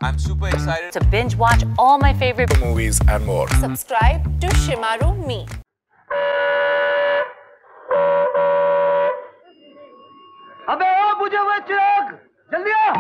I'm super excited to binge watch all my favorite movies and more. Subscribe to Shimaru Me. अबे ओ बुझे हुए चिराग, जल्दी आ।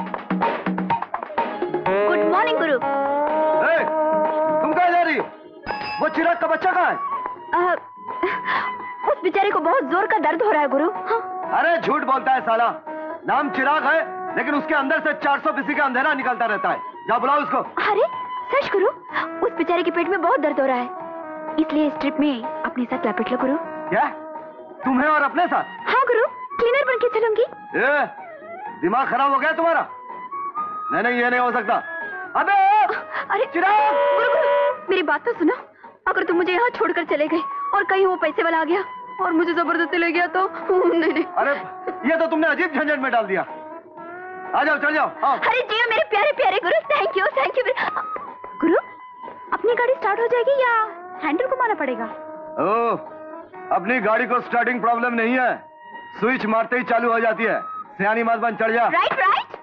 Good morning गुरु। तुम कहाँ जा रही हो? वो चिराग का बच्चा कहाँ है? उस बेचारे को बहुत जोर का दर्द हो रहा है गुरु। हाँ? अरे झूठ बोलता है साला। नाम चिराग है, लेकिन उसके अंदर से 400 पीसी का अंधेरा निकलता रहता है। जा बुलाओ उसको। अरे सच गुरु, उस बेचारे के पेट में बहुत दर्द हो रहा है, इसलिए इस ट्रिप में अपने साथ लपेट लो गुरु। क्या? तुम्हें और अपने साथ? हाँ गुरु, क्लीनर बन के चलूंगी। दिमाग खराब हो गया तुम्हारा? नहीं, ये नहीं हो सकता। अबे अरे चिराग! गुरु गुरु, मेरी बात तो सुनो। अगर तुम मुझे यहाँ छोड़कर चले गए और कहीं वो पैसे वाला आ गया और मुझे जबरदस्ती ले गया तो नहीं। अरे ये तो तुमने अजीब झंझट में डाल दिया। आ जाओ, चल जाओ। अरे जियो मेरे प्यारे प्यारे गुरु, थैंक यू गुरु। अपनी गाड़ी स्टार्ट हो जाएगी या हैंडल घुमाना पड़ेगा? अपनी गाड़ी को स्टार्टिंग प्रॉब्लम नहीं है, स्विच मारते ही चालू हो जाती है। सियानी मत बन, चढ़ जा। राइट।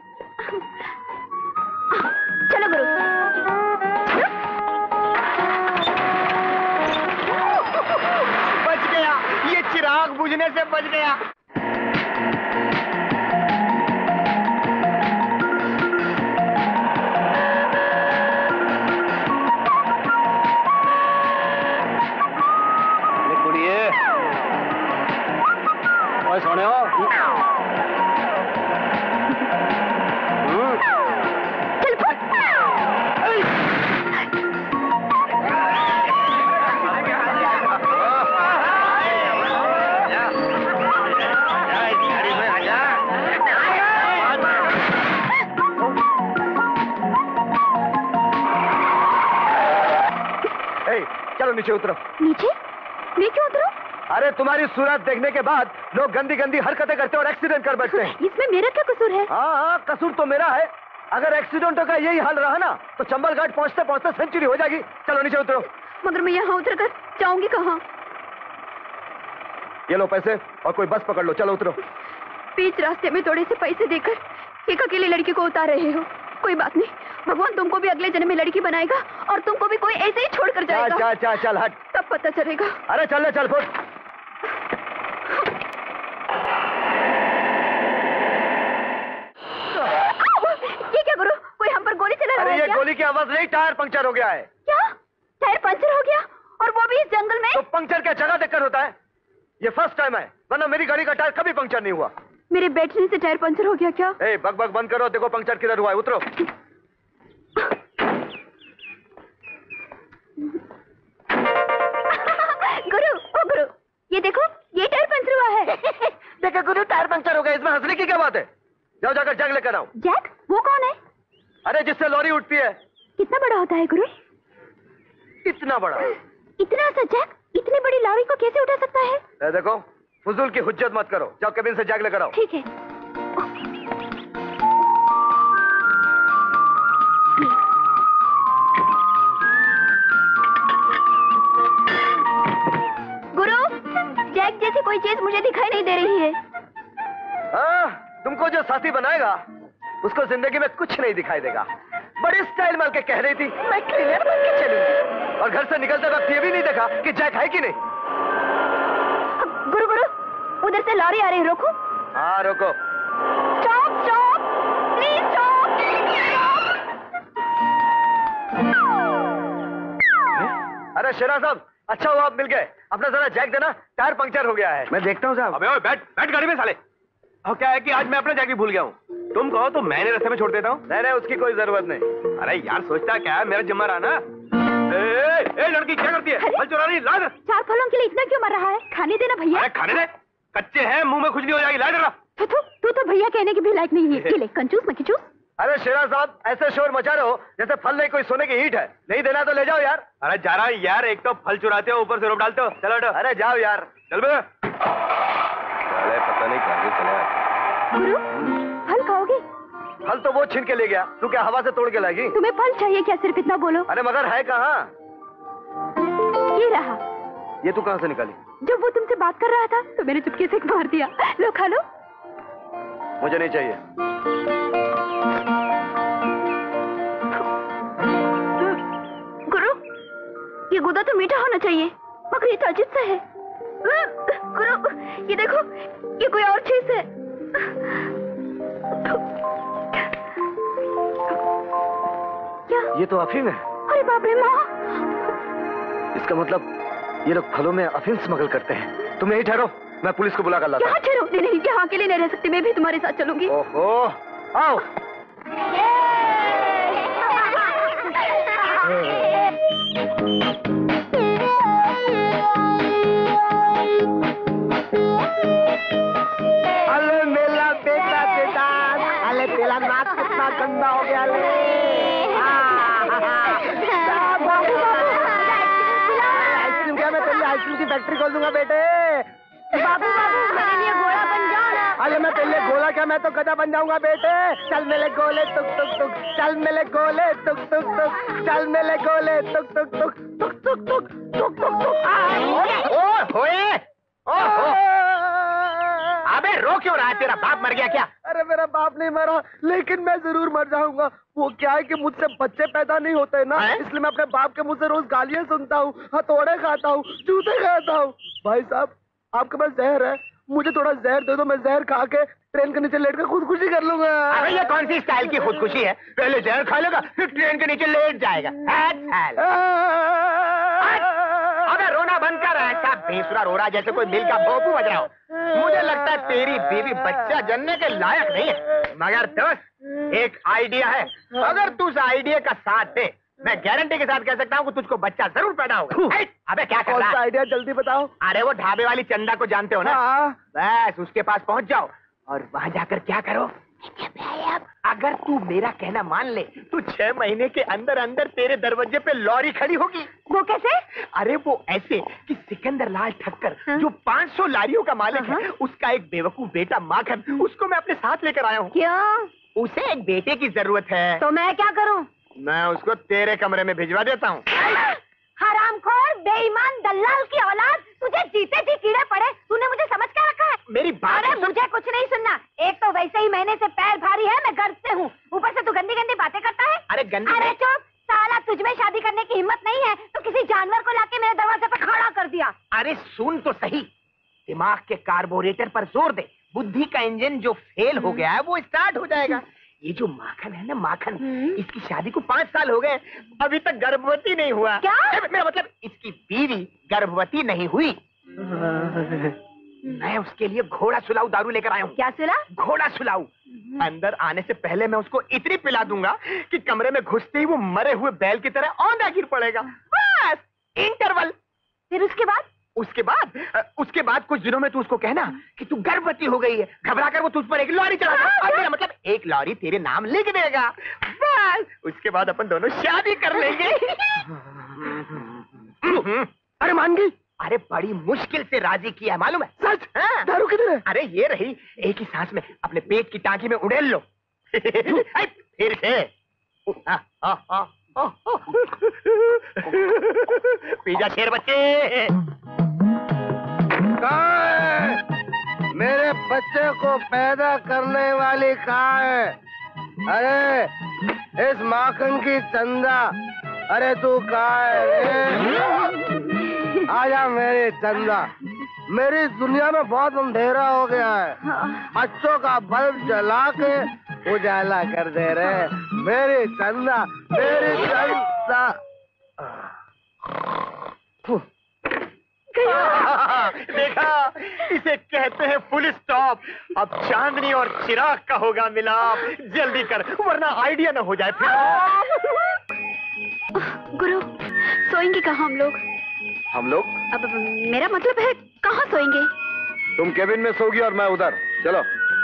चलो गुरु। बच गया, ये चिराग बुझने से बच गया। सोने हो चलो नीचे उतरो। नीचे? मैं क्यों उतरो? अरे तुम्हारी सूरत देखने के बाद लोग गंदी गंदी हरकतें करते और एक्सीडेंट कर बैठते हैं। इसमें मेरा क्या कसूर है? हाँ, कसूर तो मेरा है। अगर एक्सीडेंटों का यही हाल रहा ना तो चंबल घाट पहुंचते पहुंचते सेंचुरी हो जाएगी। चलो नीचे उतरो। मगर मैं यहाँ उतर कर जाऊंगी कहाँ? ये लो पैसे और कोई बस पकड़ लो। चलो उतरो। बीच रास्ते में थोड़े से पैसे देकर एक अकेली लड़की को उतार रहे हो। कोई बात नहीं, भगवान तुमको भी अगले जन्म में लड़की बनाएगा और तुमको भी कोई ऐसे ही छोड़कर जाएगा। चल हट, तब पता चलेगा। अरे चल फुट। ये क्या गुरु, कोई हम पर गोली चला रहा है? अरे ये क्या? गोली की आवाज नहीं, टायर पंक्चर हो गया है। क्या? टायर पंक्चर हो गया और वो भी इस जंगल में? तो पंक्चर क्या जगह देखकर होता है? ये फर्स्ट टाइम है, वरना मेरी गाड़ी का टायर कभी पंक्चर नहीं हुआ। मेरे बैठने से टायर पंक्चर हो गया क्या? बक बंद करो, देखो पंक्चर किधर हुआ है। उतरो। गुरु, ये देखो, ये टायर पंक्चर हुआ है। देखो गुरु, टायर पंक्चर हो गया, इसमें हंसने की क्या बात है? जाओ जाकर जैक लेकर आओ। जैक? वो कौन है? अरे जिससे लॉरी उठती है। कितना बड़ा होता है गुरु? इतना बड़ा। इतना सा जैक इतनी बड़ी लॉरी को कैसे उठा सकता है? देखो, फुजूल की हुज्जत मत करो, जाओ केबिन से जैक लेकर आओ। ठीक है। गुरु, जैक जैसी कोई चीज मुझे दिखाई नहीं दे रही है। तुमको जो साथी बनाएगा उसको जिंदगी में कुछ नहीं दिखाई देगा। बड़ी स्टाइल मार के कह रही थी मैं क्लीनर बन के चलूंगी, और घर से निकलते वक्त ये भी नहीं देखा कि जैक है कि नहीं। गुरु, उधर से लॉरी आ रही है, रोको। हाँ रोको। Stop, please stop. अरे शेरा साहब, अच्छा हुआ आप मिल गए। अपना जरा जैक देना, टायर पंक्चर हो गया है। मैं देखता हूँ साहब। अबे ओए, बैठ गाड़ी में साले। और क्या है कि आज मैं अपना जैक भी भूल गया हूँ। तुम कहो तो मैंने रास्ते में छोड़ देता हूँ। नहीं, उसकी कोई जरूरत नहीं। अरे यार, सोचता क्या है, मेरा जिम्मा रहा ना। ए लड़की क्या करती है? फल चुरा रही, ला इधर। 4 फलों के लिए इतना क्यों मर रहा है? खाने देना भैया। अरे खाने दे, कच्चे हैं, मुंह में खुजली हो जाएगी। ला इधर। तू तो भैया कहने की भी लायक नहीं है। ये ले, कंजूस मत खिचूस। अरे शेरा साहब, ऐसे शोर मचा रहे हो जैसे फल नहीं कोई सोने की ईंट है। नहीं देना तो ले जाओ यार। अरे जा रहा है यार, एक तो फल चुराते हो, ऊपर से रोप डालते हो। चलो हटो। अरे जाओ यार। चल बे। अरे पता नहीं क्या चला। गुरु, फल खाओगे? फल तो वो छीन के ले गया, तू क्या हवा से तोड़ के लाएगी? तुम्हें फल चाहिए क्या? सिर्फ इतना बोलो। अरे मगर है कहाँ? ये रहा। ये तू कहाँ से निकाली? जब वो तुमसे बात कर रहा था तो मैंने चुपके से मार दिया। लो खा लो। मुझे नहीं चाहिए। ये गुदा तो मीठा होना चाहिए, मगर ये तो अजीब सा है। गुरु, ये देखो, ये कोई और चीज है। क्या? ये तो अफीम है। अरे बाप रे माँ! इसका मतलब ये लोग फलों में अफीम स्मगल करते हैं। तुम यही ठहरो, मैं पुलिस को बुला कर लाता हूँ। यहाँ ठहरो। नहीं नहीं, यहाँ अकेले नहीं रह सकती, मैं भी तुम्हारे साथ चलूंगी। ओहो, आओ। अरे मेरा बेटा बेटा, अरे तेरा नाक कितना गंदा हो गया। आइसक्रीम क्या, मैं तेरी आइसक्रीम की फैक्ट्री खोल दूंगा बेटे। बाबू मेरे लिए घोड़ा बन जाओ ना। अरे मैं तेरे लिए गोला क्या, मैं तो गधा बन जाऊंगा बेटे। चल मेरे गोले तुक तुक तुक, चल मेरे गोले तुक तुक तुक, चल मेरे गोले तुक तुक तुक तुक तुक तुक तुक तुक तुक। ओए अबे रो क्यों रहा है? तेरा बाप मर गया क्या? अरे मेरा बाप नहीं मरा, लेकिन मैं जरूर मर जाऊंगा। वो क्या है कि मुझसे बच्चे पैदा नहीं होते ना, इसलिए मैं अपने बाप के मुंह से रोज गालियां सुनता हूँ, हथौड़े खाता हूँ, जूते खाता हूँ। भाई साहब, आपके पास जहर है, मुझे थोड़ा जहर दे दो, मैं जहर खा के ट्रेन के नीचे लेट कर खुदकुशी कर लूंगा। अरे ये कौन सी स्टाइल की खुदकुशी है? पहले जहर खा लेगा, फिर ट्रेन के नीचे लेट जाएगा। अबे रोना बंद कर, ऐसा बेसुरा रो रहा जैसे कोई मिल का भोंपू बज रहा हो। मुझे लगता है तेरी बीवी बच्चा जनने के लायक नहीं है। मगर दोस्त, एक आइडिया है, अगर तू उस आइडिया का साथ दे, मैं गारंटी के साथ कह सकता हूँ कि तुझको बच्चा जरूर पैदा होगा। अबे क्या कर रहा है? आइडिया जल्दी बताओ। अरे वो ढाबे वाली चंदा को जानते हो ना? हाँ। बस उसके पास पहुंच जाओ और वहां जाकर क्या करो, अगर तू मेरा कहना मान ले तो 6 महीने के अंदर अंदर तेरे दरवाजे पे लॉरी खड़ी होगी। वो कैसे? अरे वो ऐसे कि सिकंदर लाल ठक्कर जो 500 लारियों का मालिक है, उसका एक बेवकूफ बेटा माखन, उसको मैं अपने साथ लेकर आया हूँ। क्या? उसे एक बेटे की जरूरत है। तो मैं क्या करूं? मैं उसको तेरे कमरे में भिजवा देता हूँ। हरामखोर, बेईमान, दल्लाल की औलाद, तुझे जीते जी कीड़े पड़े। तूने मुझे समझ क्या रखा है? मेरी बात अरे मुझे कुछ नहीं सुनना। एक तो वैसे ही महीने से पैर भारी है, मैं गर्व से हूँ, ऊपर से तू गंदी गंदी बातें करता है। अरे गंदी? अरे चुप साला, तुझमें शादी करने की हिम्मत नहीं है तो किसी जानवर को लाके मेरे दरवाजे पे खड़ा कर दिया। अरे सुन तो सही, दिमाग के कार्बोरेटर पर जोर दे, बुद्धि का इंजन जो फेल हो गया है वो स्टार्ट हो जाएगा। ये जो माखन है ना, माखन, इसकी शादी को 5 साल हो गए, अभी तक गर्भवती नहीं हुआ। क्या? मेरा मतलब इसकी बीवी गर्भवती नहीं हुई। मैं उसके लिए घोड़ा सुलाऊ दारू लेकर आया हूँ। क्या सुला? घोड़ा सुलाऊ। अंदर आने से पहले मैं उसको इतनी पिला दूंगा कि कमरे में घुसते ही वो मरे हुए बैल की तरह औंधा गिर पड़ेगा। बस इंटरवल। फिर उसके बाद कुछ दिनों में तू उसको कहना कि तू गर्भवती हो गई है। घबरा कर वो तुझ पर एक लॉरी चलाएगा और मेरा मतलब एक लॉरी तेरे नाम लिख देगा। बस उसके बाद अपन दोनों शादी कर लेंगे। अरे मान गई? अरे बड़ी मुश्किल से राजी किया है, मालूम है? सच? हाँ। दारू किधर है? अरे ये रही, एक ही सांस में अपने पेट की टांकी में उड़ेल लो। फिर से पीजा शेर बच्चे। कहाँ है? मेरे बच्चे को पैदा करने वाली कहाँ है? अरे इस माखन की चंदा, अरे तू कहाँ है? आजा मेरी चंदा, मेरी दुनिया में बहुत अंधेरा हो गया है, बच्चों का बल्ब जला के उजाला कर दे रहे। मेरी चंदा, मेरी चंदा। देखा, इसे कहते हैं फुल स्टॉप। अब चांदनी और चिराग का होगा मिलाप। जल्दी कर वरना आइडिया न हो जाए फिर। गुरु, सोएंगे कहाँ हम लोग? हम लोग? अब मेरा मतलब है कहाँ सोएंगे? तुम केबिन में सोगी और मैं उधर। चलो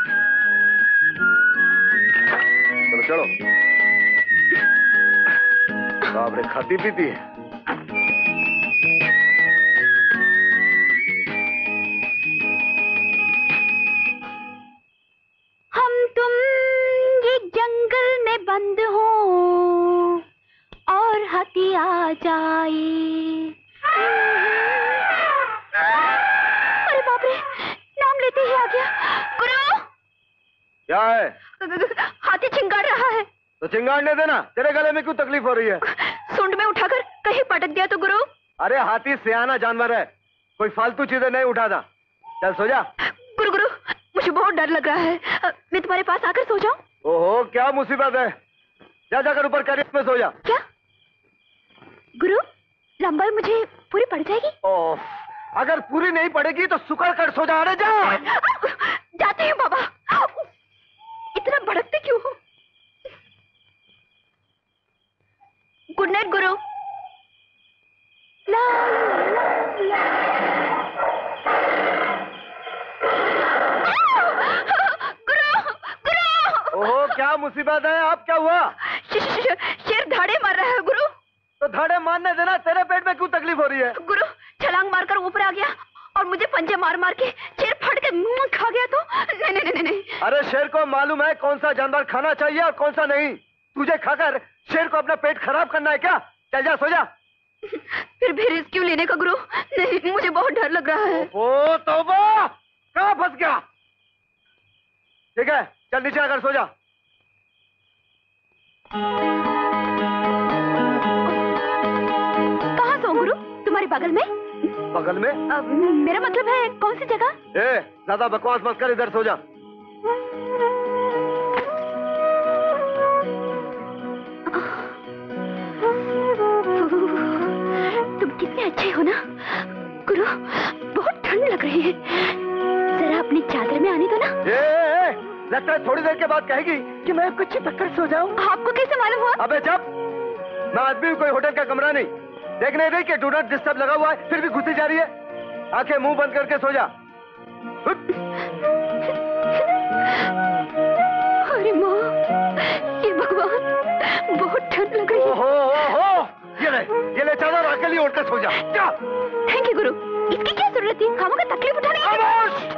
चलो चलो। बाप रे, खाती पीती है। हम तुम ये जंगल में बंद हो और हाथी आ जाए। अरे बाप रे, नाम लेते ही आ गया। गुरु, क्या है? हाथी चिंगाड़ रहा है। तो चिंगाड़ने देना, तेरे गले में क्यों तकलीफ हो रही है? सूंड में उठाकर कहीं पटक दिया तो गुरु? अरे हाथी सियाना जानवर है, कोई फालतू चीजें नहीं उठाता। चल सो जा। गुरु गुरु, मुझे बहुत डर लग रहा है, मैं तुम्हारे पास आकर सो जाऊं? ओहो, क्या मुसीबत है। जा जाकर ऊपर कैरियर में सो जा। क्या गुरु, लंबाई मुझे पूरी पड़ जाएगी? ओह, अगर पूरी नहीं पड़ेगी तो सुकड़ कर सो जा। अरे जा। जाती हूँ बाबा। इतना भड़कते क्यों हो? गुड नाइट गुरु। ला, ला, ला। गुरु गुरु। ओहो, क्या मुसीबत है। आप क्या हुआ? शेर धाड़े मार रहा है गुरु। तो धाड़े मारने देना, तेरे पेट में क्यों तकलीफ हो रही है? गुरु, छलांग मारकर ऊपर आ गया और मुझे पंजे मार मार के शेर फट के मुंह खा गया तो नहीं नहीं नहीं नहीं। अरे शेर को मालूम है कौन सा जानवर खाना चाहिए और कौन सा नहीं। तुझे खाकर शेर को अपना पेट खराब करना है क्या? चल जा सो जा। फिर भी रिस्क क्यों लेने का गुरु? नहीं, मुझे बहुत डर लग रहा है। ओ तौबा, कहाँ फंस गया? ठीक है, चल नीचे आकर सो जा। कहाँ सो गुरु? तुम्हारे बगल में? बगल में? मेरा मतलब है कौन सी जगह? ज्यादा बकवास मत कर, इधर सो जा। तुम कितने अच्छे हो ना गुरु, बहुत ठंड लग रही है, जरा अपनी चादर में आने दो ना। लगता है थोड़ी देर के बाद कहेगी कि मैं कुछ चिपक कर सो जाऊं। आपको कैसे मालूम हुआ? अबे जब मैं आदमी हूं, कोई होटल का कमरा नहीं। देख नहीं रही कि डू नॉट डिस्टर्ब लगा हुआ है, फिर भी घुसी जा रही है। आंखें मुंह बंद करके सो जा। अरे माँ, ये भगवान, बहुत ठंड लग रही है। ओहो, ये ले चादर, आके लिए उठकर सो जा। जा। थैंक यू गुरु, इसकी क्या जरूरत थी? खामों का तकलीफ उठाने की।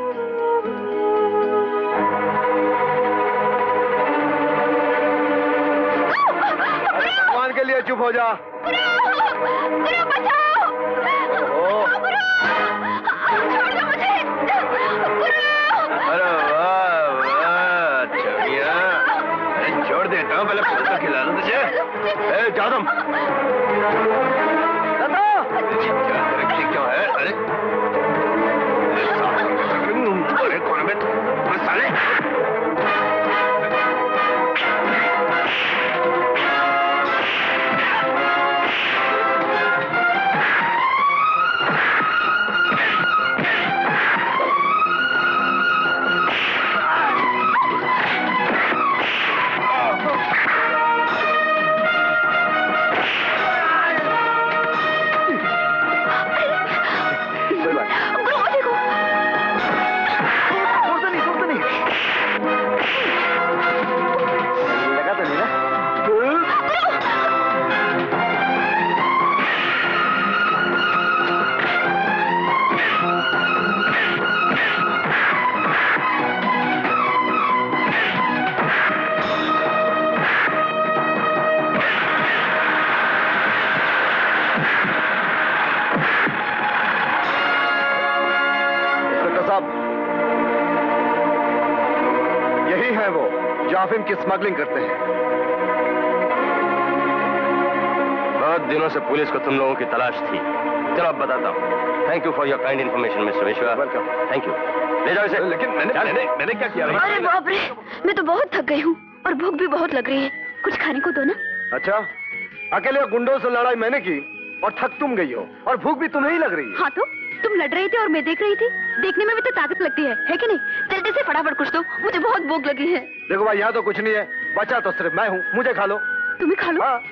भगवान के लिए चुप हो जा। गुरु बचाओ। गुरु, छोड़ दो मुझे। गुरु। अरे वाह वाह चढ़िया। अरे छोड़ देता हूँ, पहले फल तो खिला लूं तुझे। ए जादम, रखी क्यों है? अरे अरे कौन में साले? अफीम की स्मगलिंग करते हैं। बहुत दिनों से पुलिस को तुम लोगों की तलाश थी। चलो अब बताता हूँ। Thank you for your kind information mister Vishwa. Welcome. Thank you. ले जाओ इसे। लेकिन मैंने क्या किया? अरे बाप रे, मैं तो बहुत थक गई हूँ और भूख भी बहुत लग रही है, कुछ खाने को दो ना। अच्छा, अकेले गुंडों से लड़ाई मैंने की और थक तुम गई हो और भूख भी तुम्हें ही लग रही है। हाँ तो तुम लड़ रहे थे और मैं देख रही थी, देखने में भी तो ताकत लगती है कि नहीं? जल्दी से फटाफट कुछ दो, मुझे बहुत भूख लगी है। देखो भाई, यहाँ तो कुछ नहीं है, बचा तो सिर्फ मैं हूँ, मुझे खा लो। तुम्हें खा लो? हाँ।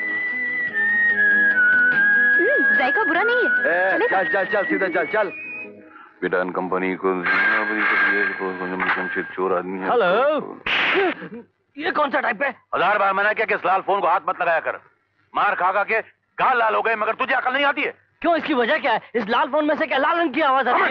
जायका बुरा नहीं है। चल चल चल, सीधे चल चल। विटान कंपनी को चोर आदमी है। हेलो, ये कौन सा टाइप है? 1000 बार मना किया कि इस लाल फोन को हाथ मत लगाया कर। मार खा खा के गाल लाल हो गए, मगर तुझे अकल नहीं आती है। क्यों, इसकी वजह क्या है? इस लाल फोन में से क्या लाल रंग की आवाज आती है?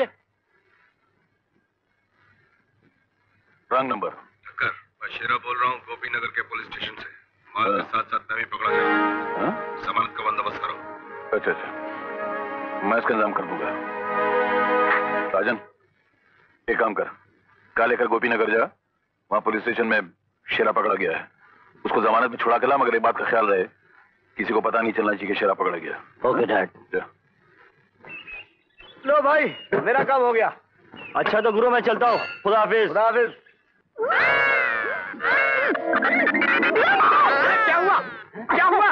रंग नंबर। मैं शेरा बोल रहा हूँ, गोपी नगर के पुलिस स्टेशन से। माल के साथ साथ मैं भी पकड़ा गया। जमानत का बंदोबस्त करो। अच्छा अच्छा, मैं इसका इंतजाम कर दूंगा। राजन, एक काम कर, कल लेकर गोपी नगर जा। वहां पुलिस स्टेशन में शेरा पकड़ा गया है, उसको जमानत में छुड़ा के ला, मगर एक बात का ख्याल रहे, किसी को पता नहीं चलना चाहिए कि शेरा पकड़ा गया। Okay dad. लो भाई, मेरा काम हो गया। अच्छा तो गुरु मैं चलता हूँ। खुदा हाफिज। खुदा हाफिज। क्या हुआ? क्या हुआ?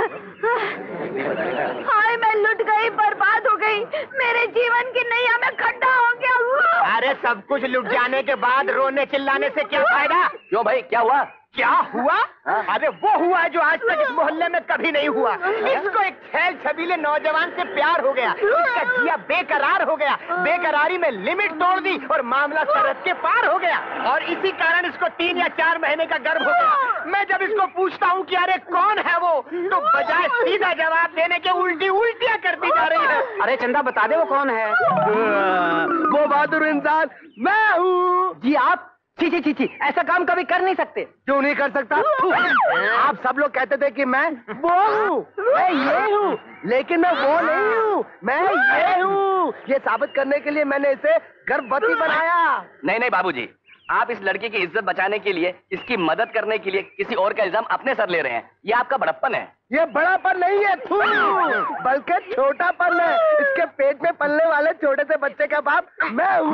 हाय, मैं लुट गई, बर्बाद हो गई, मेरे जीवन की नैया में खड्डा हो गया। अरे सब कुछ लुट जाने के बाद रोने चिल्लाने से क्या फायदा? क्यों भाई, क्या हुआ? क्या हुआ? अरे वो हुआ जो आज तक इस मोहल्ले में कभी नहीं हुआ। इसको एक छैल छबीले नौजवान से प्यार हो गया, इसका जिया बेकरार हो गया, बेकरारी में लिमिट तोड़ दी और मामला सरहद के पार हो गया। और इसी कारण इसको 3 या 4 महीने का गर्भ हो गया। मैं जब इसको पूछता हूँ कि अरे कौन है वो, तो बजाय सीधा जवाब देने के उल्टियाँ करती जा रही है। अरे चंदा बता दे वो कौन है? वो बहादुर इंसान मैं हूँ। जी आप? छी, ऐसा काम कभी कर नहीं सकते। क्यों नहीं कर सकता? आप सब लोग कहते थे कि मैं वो हूँ, मैं ये हूँ, लेकिन मैं वो नहीं हूँ, मैं ये हूँ। ये साबित करने के लिए मैंने इसे गर्भवती बनाया। नहीं बाबूजी, आप इस लड़की की इज्जत बचाने के लिए, इसकी मदद करने के लिए किसी और का इल्जाम अपने सर ले रहे हैं। ये आपका बड़प्पन है। ये बड़ापन नहीं है, बल्कि छोटापन है। इसके पेट में पलने वाले छोटे से बच्चे का बाप मैं हूँ।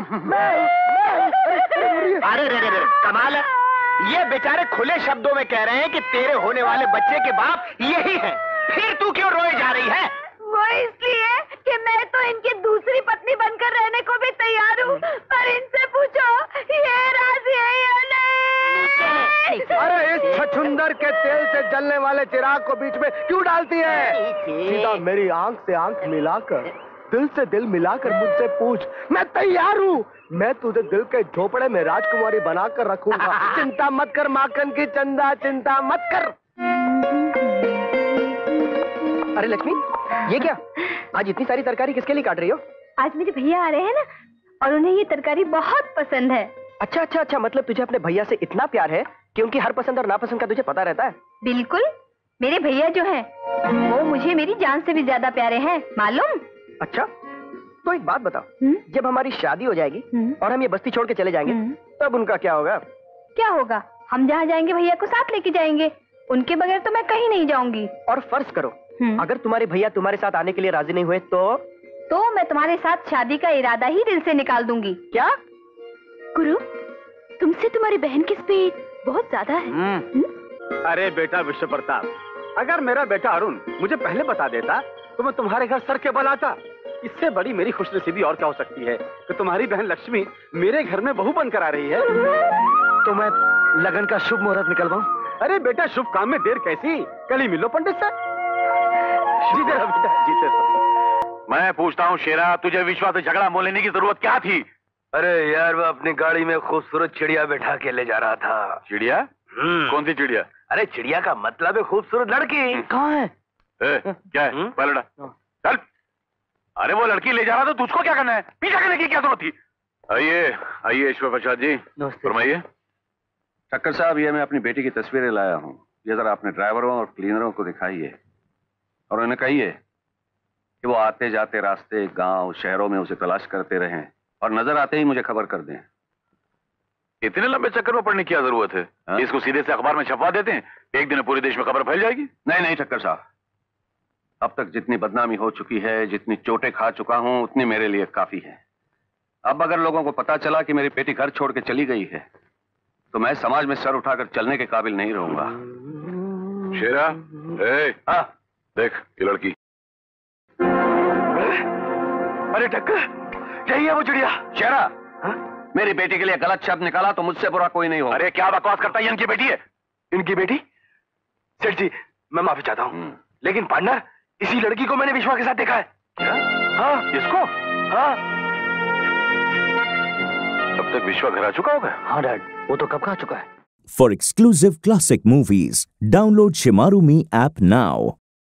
अरे रे, कमाल है। ये बेचारे खुले शब्दों में कह रहे हैं कि तेरे होने वाले बच्चे के बाप यही हैं। फिर तू क्यों रोए जा रही है? वो इसलिए कि मैं तो इनकी दूसरी पत्नी बनकर रहने को भी तैयार हूँ, पर इनसे पूछो ये राजी है या नहीं? अरे इस छछुंदर के तेल से जलने वाले चिराग को बीच में क्यों डालती है? सीधा मेरी आंख से आंख मिलाकर, दिल से दिल मिलाकर मुझसे पूछ, मैं तैयार हूँ। मैं तुझे दिल के झोपड़े में राजकुमारी बनाकर रखूंगा। चिंता मत कर माखन की चंदा, चिंता मत कर। अरे लक्ष्मी, ये क्या? आज इतनी सारी तरकारी किसके लिए काट रही हो? आज मेरे भैया आ रहे हैं ना, और उन्हें ये तरकारी बहुत पसंद है। अच्छा, मतलब तुझे अपने भैया से इतना प्यार है कि उनकी हर पसंद और नापसंद का तुझे पता रहता है? बिल्कुल, मेरे भैया जो हैं, वो मुझे मेरी जान से भी ज्यादा प्यारे हैं, मालूम? अच्छा, तो एक बात बताओ, जब हमारी शादी हो जाएगी और हम ये बस्ती छोड़ के चले जाएंगे, तब उनका क्या होगा? क्या होगा? हम जहाँ जाएंगे भैया को साथ लेके जाएंगे। उनके बगैर तो मैं कहीं नहीं जाऊंगी। और फर्ज करो अगर तुम्हारे भैया तुम्हारे साथ आने के लिए राजी नहीं हुए तो मैं तुम्हारे साथ शादी का इरादा ही दिल से निकाल दूंगी। क्या? गुरु, तुमसे तुम्हारी बहन की स्पीड बहुत ज्यादा है। अरे बेटा विश्व प्रताप, अगर मेरा बेटा अरुण मुझे पहले बता देता तो मैं तुम्हारे घर सर के बल आता। इससे बड़ी मेरी खुशनसीबी और क्या हो सकती है कि तुम्हारी बहन लक्ष्मी मेरे घर में बहू बनकर आ रही है। तो मैं लगन का शुभ मुहूर्त निकलवाऊं? अरे बेटा, शुभ काम में देर कैसी, कल ही मिलो पंडित से। जीते रहो बेटा, जीते रहो। मैं पूछता हूँ शेरा, तुझे विश्वास से झगड़ा मोल लेने की जरूरत क्या थी? अरे यार, वो अपनी गाड़ी में खूबसूरत चिड़िया बैठा के ले जा रहा था। चिड़िया? कौन सी चिड़िया? अरे चिड़िया का मतलब है खूबसूरत लड़की। कहाँ है? क्या है? पलड़ा चल। अरे वो लड़की ले जा रहा था, तुझको क्या करना है? पीछा करने की क्या जरूरत थी? आइए ईश्वर प्रसाद जी, फरमाइए। ठक्कर साहब, ये मैं अपनी बेटी की तस्वीरें लाया हूँ। ये जरा अपने ड्राइवरों और क्लीनरों को दिखाइए और उन्हें कहिए कि वो आते जाते रास्ते, गांव, शहरों में उसे तलाश करते रहें और नजर आते ही मुझे खबर कर दें। इतने लंबे चक्कर में पड़ने की क्या जरूरत है? इसको सीधे से अखबार में छपवा देते हैं, एक दिन पूरे देश में खबर फैल जाएगी। नहीं ठक्कर साहब, अब तक जितनी बदनामी हो चुकी है, जितनी चोटें खा चुका हूं, उतनी मेरे लिए काफी है। अब अगर लोगों को पता चला कि मेरी बेटी घर छोड़ के चली गई है तो मैं समाज में सर उठाकर चलने के काबिल नहीं रहूंगा। शेरा, हाँ देख ये लड़की। अरे ठक्कर, यही है वो चिड़िया। शेरा, मेरी बेटी के लिए गलत शब्द निकाला तो मुझसे बुरा कोई नहीं होगा। अरे क्या बकवास करता है, इनकी बेटी है। इनकी बेटी? सेठ जी, मैं माफी चाहता हूँ, लेकिन पार्टनर, इसी लड़की को मैंने विश्वा के साथ देखा है। हाँ, इसको? हाँ। अब तक विश्वा घर आ चुका होगा? हाँ डैड, वो तो कब का आ चुका है। For exclusive classic movies, download Shimaru Me app now.